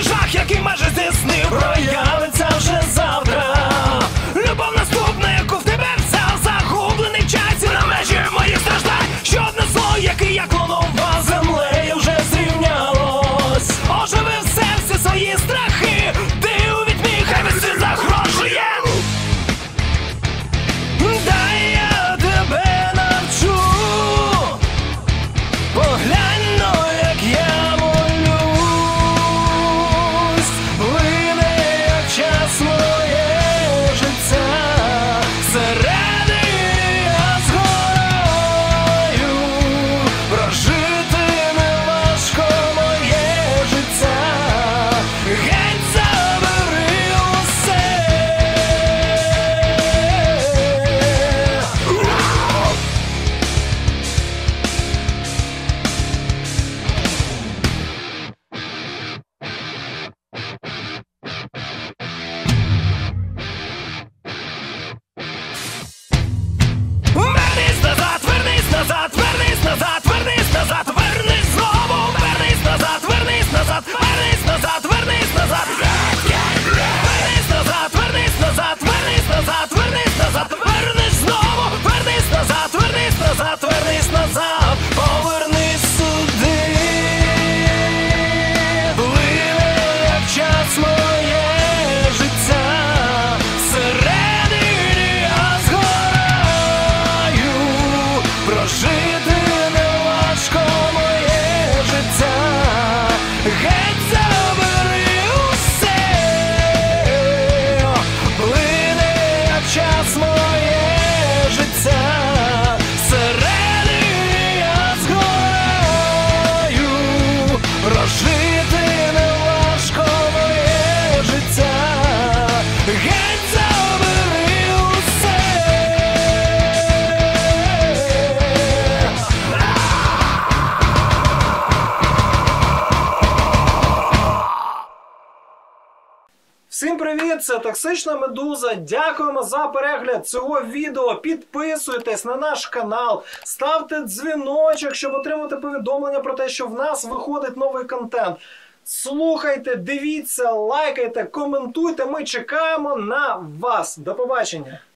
жах, який майже здійснив, проявиться вже завтра. Любов наступна, яку в тебе взяв, загублений в часі на межі моїх страждань. Ще одне зло, яке я клонував, землею вже зрівнялось. Оживив все, всі свої страхи, ти у відьмі, хай весь світ загрожує. Дай я тебе навчу, поглянь, ну, як я молюсь. Плине, як час моє життя, всередині я згораю. Прожити неважко моє життя, геть забери усе. Вернись назад, вернись назад, вернись назад, вернись назад, вернись знову, вернись назад, вернись назад, вернись назад, вернись назад. Вернись назад, вернись назад, вернись назад, вернись назад, вернись знову, вернись назад, вернись назад, вернись назад, повернись сюди. Плине, як час моє життя, всередині я згораю. Прожити неважко моє життя, геть забери усе. Плине, як час моє життя, всередині я згораю. Прожити неважко моє життя, геть забери усе. Всім привіт, це Токсична Медуза. Дякуємо за перегляд цього відео. Підписуйтесь на наш канал, ставте дзвіночок, щоб отримати повідомлення про те, що в нас виходить новий контент. Слухайте, дивіться, лайкайте, коментуйте. Ми чекаємо на вас. До побачення.